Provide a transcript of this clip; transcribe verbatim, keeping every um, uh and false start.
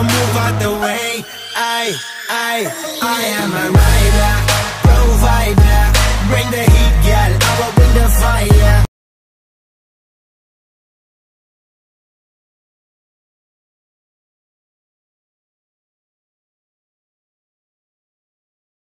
move out the way. I, I, I am a rider, provider.